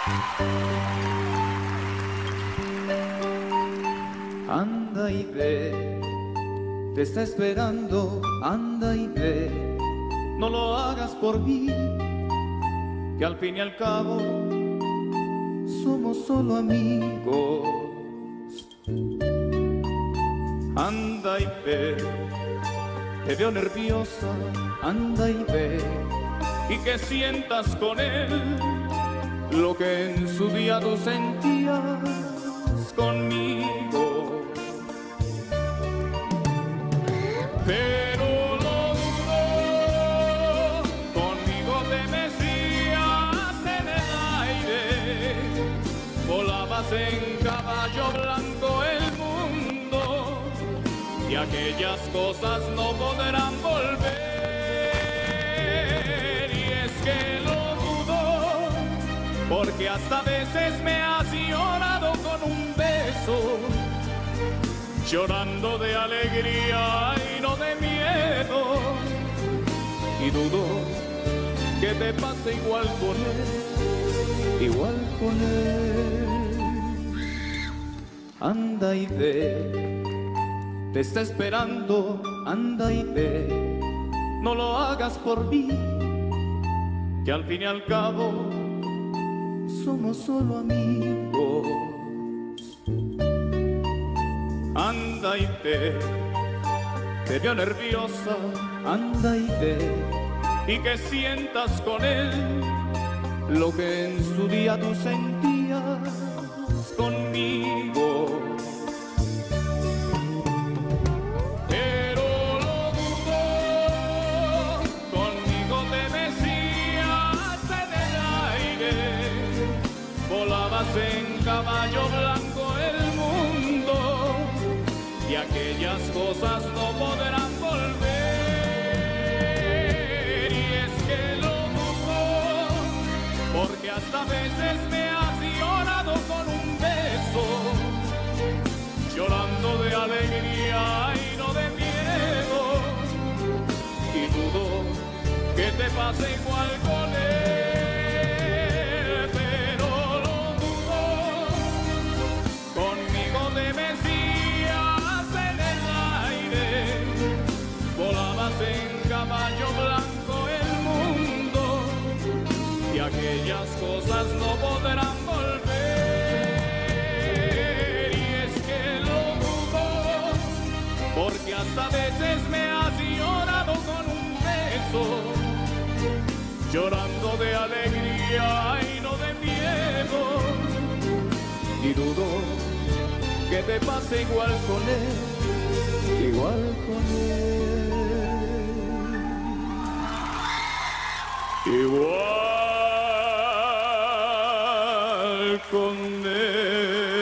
Anda y ve, te está esperando, anda y ve, no lo hagas por mí, que al fin y al cabo somos solo amigos. Anda y ve, te veo nerviosa, anda y ve, y que sientas con él lo que en su día tú sentías conmigo. Pero lo dudo, conmigo te mecías en el aire, volabas en caballo blanco el mundo, y aquellas cosas no podrán volver. Y es que lo dudo, porque hasta veces me has llorado con un beso, llorando de alegría y no de miedo. Y dudo que te pase igual con él, igual con él. Anda y ve, te está esperando, anda y ve, no lo hagas por mí, que al fin y al cabo somos solo amigos. Anda y ve, te veo nerviosa, anda y ve, y que sientas con él lo que en su día tú sentías conmigo. Pero lo dudo, conmigo te mecías en el aire, volabas en caballo blanco el mundo, y aquellas cosas no podrán volver. Y es que lo dudo, porque hasta veces me has llorado con un beso, llorando de alegría y no de miedo. Y dudo que te pase igual con él, pero lo dudo, conmigo te mecías en el aire, volabas en caballo blanco el mundo, y aquellas cosas no podrán volver. Y es que lo dudo, porque hasta veces me has llorado con un beso, llorando de alegría y no de miedo. Y dudo que te pase igual con él, igual con él, igual con él.